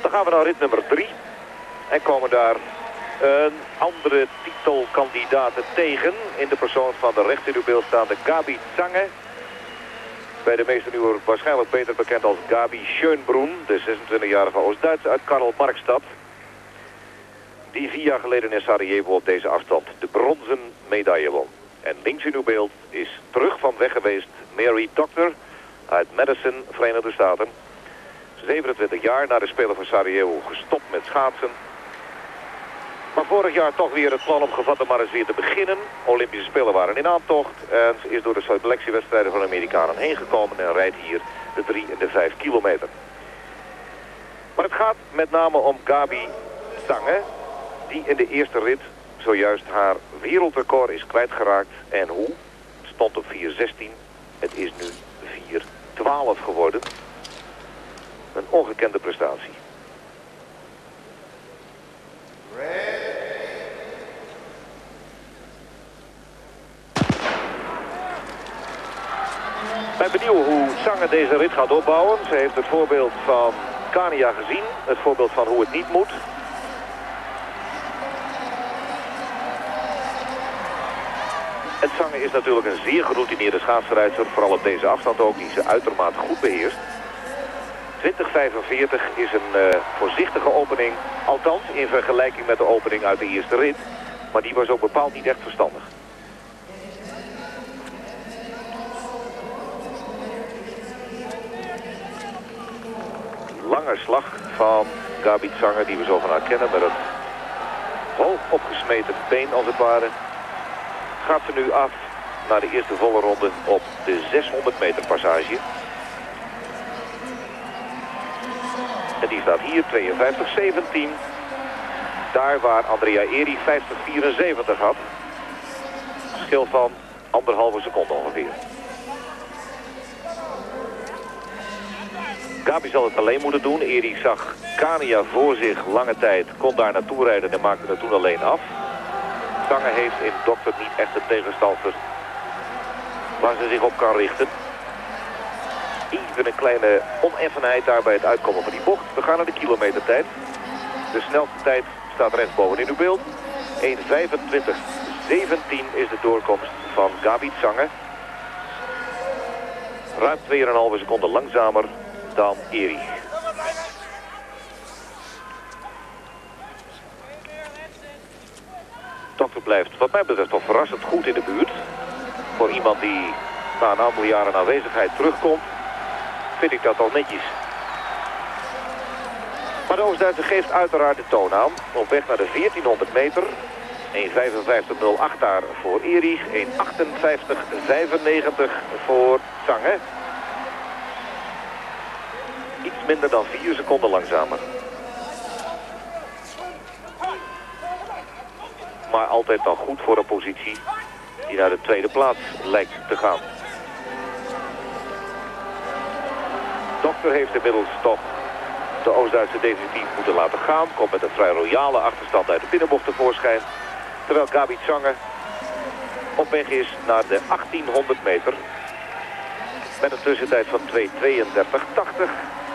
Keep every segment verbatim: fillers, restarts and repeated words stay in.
Dan gaan we naar rit nummer drie. En komen daar een andere titelkandidaten tegen. In de persoon van de rechts in uw beeld staande Gabi Zange. Bij de meesten nu waarschijnlijk beter bekend als Gabi Schönbrunn. De zesentwintigjarige Oost-Duitse uit Karl-Marx-stad. Die vier jaar geleden in Sarajevo op deze afstand de bronzen medaille won. En links in uw beeld is terug van weg geweest Mary Doctor uit Madison, Verenigde Staten. zevenentwintig jaar na de Spelen van Sarajevo gestopt met schaatsen. Maar vorig jaar toch weer het plan opgevat om maar eens weer te beginnen. Olympische Spelen waren in aantocht. En ze is door de selectiewedstrijden van de Amerikanen heen gekomen en rijdt hier de drie en de vijf kilometer. Maar het gaat met name om Gabi Zange, die in de eerste rit zojuist haar wereldrecord is kwijtgeraakt. En hoe? Het stond op vier zestien. Het is nu vier twaalf geworden. Een ongekende prestatie. Ik ben benieuwd hoe Zange deze rit gaat opbouwen. Ze heeft het voorbeeld van Kania gezien. Het voorbeeld van hoe het niet moet. En Zange is natuurlijk een zeer geroutineerde schaatsrijdster. Vooral op deze afstand ook, die ze uitermate goed beheerst. twintig vijfenveertig is een uh, voorzichtige opening. Althans, in vergelijking met de opening uit de eerste rit. Maar die was ook bepaald niet echt verstandig. Lange slag van Gabi Zange, die we zo van haar kennen. Met een hoog opgesmeten been als het ware. Gaat ze nu af naar de eerste volle ronde op de zeshonderd meter passage. En die staat hier tweeënvijftig zeventien. Daar waar Andrea Eri vijftig vierenzeventig had. Verschil van anderhalve seconde ongeveer. Gabi zal het alleen moeten doen. Eri zag Kania voor zich lange tijd. Kon daar naartoe rijden en maakte het toen alleen af. Zange heeft in Dokter niet echt een tegenstander waar ze zich op kan richten. Even een kleine oneffenheid daar bij het uitkomen van die bocht. We gaan naar de kilometertijd. De snelste tijd staat rechtsboven in uw beeld. één vijfentwintig zeventien is de doorkomst van Gabi Zange. Ruim twee komma vijf seconden langzamer dan Eri. Dokter blijft wat mij betreft toch verrassend goed in de buurt. Voor iemand die na een aantal jaren aanwezigheid terugkomt, vind ik dat al netjes. Maar de Oost-Duitse geeft uiteraard de toon aan. Op weg naar de veertienhonderd meter. één vijfenvijftig nul acht daar voor Eri. één achtenvijftig vijfennegentig voor Zange. Iets minder dan vier seconden langzamer. Maar altijd dan goed voor een positie die naar de tweede plaats lijkt te gaan. Dokter heeft inmiddels toch de Oost-Duitse definitief moeten laten gaan. Komt met een vrij royale achterstand uit de binnenbocht tevoorschijn. Terwijl Gabi Zange op weg is naar de achttienhonderd meter. Met een tussentijd van twee tweeëndertig tachtig.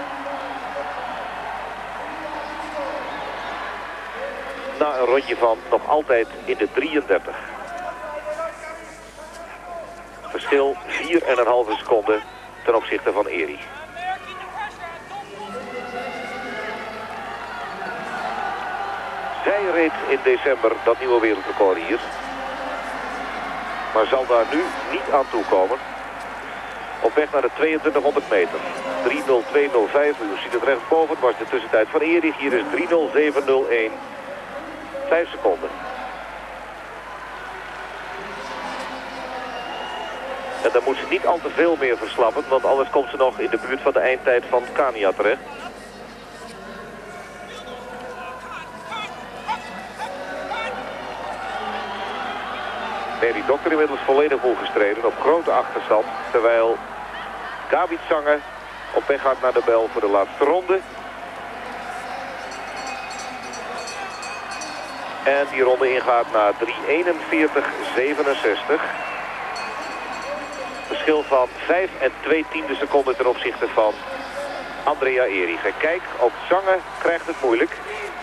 Na een rondje van nog altijd in de drieëndertig. Verschil vier komma vijf seconden ten opzichte van Eri. Zij reed in december dat nieuwe wereldrecord hier. Maar zal daar nu niet aan toekomen. Op weg naar de tweeëntwintighonderd meter. drie nul twee nul vijf, u ziet het rechtsboven, was de tussentijd van Eri. Hier is drie nul zeven nul één. vijf seconden. En dan moet ze niet al te veel meer verslappen, want anders komt ze nog in de buurt van de eindtijd van Kania terecht. Mary Doctor inmiddels volledig volgestreden op grote achterstand, terwijl Gabi Zange op weg gaat naar de bel voor de laatste ronde. En die ronde ingaat naar drie eenenveertig zevenenzestig. Verschil van vijf en twee tiende seconden ten opzichte van Andrea Erich. Kijk, ook Zange krijgt het moeilijk.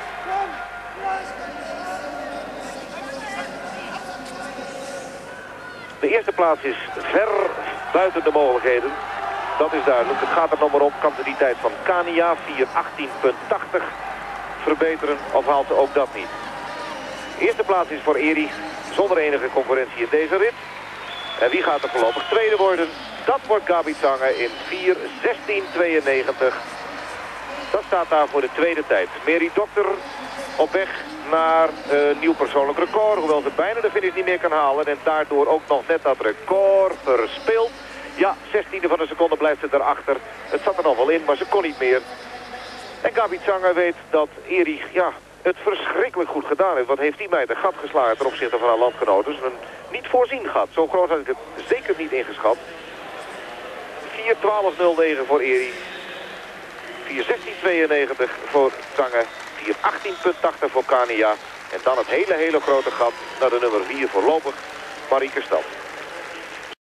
De eerste plaats is ver buiten de mogelijkheden. Dat is duidelijk. Het gaat er nog maar om. Kan ze die tijd van Kania vier achttien tachtig verbeteren of haalt ze ook dat niet? De eerste plaats is voor Erich zonder enige concurrentie in deze rit. En wie gaat er voorlopig tweede worden? Dat wordt Gabi Zange in vier zestien tweeënnegentig. Dat staat daar voor de tweede tijd. Mary Dokter op weg naar een uh, nieuw persoonlijk record. Hoewel ze bijna de finish niet meer kan halen. En daardoor ook nog net dat record verspeelt. Ja, zestiende van een seconde blijft ze daarachter. Het zat er nog wel in, maar ze kon niet meer. En Gabi Zange weet dat Erich ja, het verschrikkelijk goed gedaan heeft. Wat heeft die meid een gat geslagen ten opzichte van haar landgenoten. Dus een niet voorzien gat. Zo groot had ik het zeker niet ingeschat. vier twaalf nul negen voor Erich. vier zestien tweeënnegentig voor Zange. vier achttien tachtig voor Kania. En dan het hele, hele grote gat naar de nummer vier voorlopig. Marieke Stad.